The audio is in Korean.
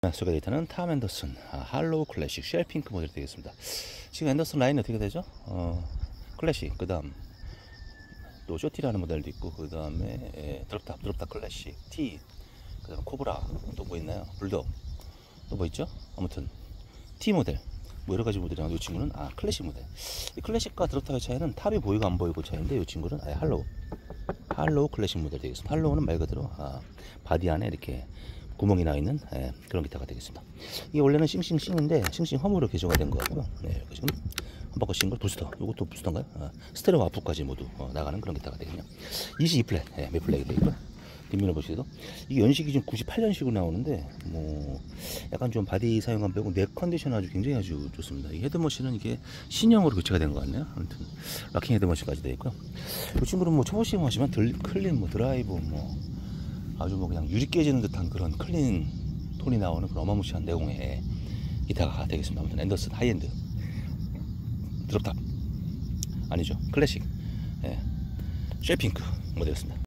소개되는 탐 앤더슨 할로우 클래식 쉘핑크 모델이 되겠습니다. 지금 앤더슨 라인이 어떻게 되죠? 클래식, 그 다음 또 쇼티라는 모델도 있고, 그 다음에 드롭탑 클래식, T, 그 다음 코브라, 또 뭐 있나요? 불독, 또 뭐 있죠? 아무튼 T 모델, 뭐 여러 가지 모델이 나오는데, 이 친구는 클래식 모델. 이 클래식과 드롭탑의 차이는 탑이 보이고 안 보이고 차이인데, 이 친구는 할로우 클래식 모델 되겠습니다. 할로우는 말 그대로 바디 안에 이렇게 구멍이 나 있는 그런 기타가 되겠습니다. 이게 원래는 싱싱싱인데 싱싱 홈으로 개조가 된 거 같고요. 지금 한 바퀴 싱글 부스터, 이것도 부스터인가요? 스테레오 아프까지 모두 나가는 그런 기타가 되겠네요. 22플랫 매플렉이 되겠고요. 뒷면을 보시도 이게 연식이 지금 98년식으로 나오는데, 뭐 약간 좀 바디 사용감 빼고 넥 컨디션 굉장히 아주 좋습니다. 이 헤드머신은 이게 신형으로 교체가 된 것 같네요. 아무튼 락킹 헤드머신까지 되어 있고요. 이 친구는 뭐 초보시험 하시면 클린, 뭐 드라이브, 뭐 아주 뭐 그냥 유리 깨지는 듯한 그런 클린 톤이 나오는 그런 어마무시한 내공의 기타가 되겠습니다. 아무튼 앤더슨 하이엔드 드롭탑 아니죠, 클래식 쉘핑크 모델이었습니다.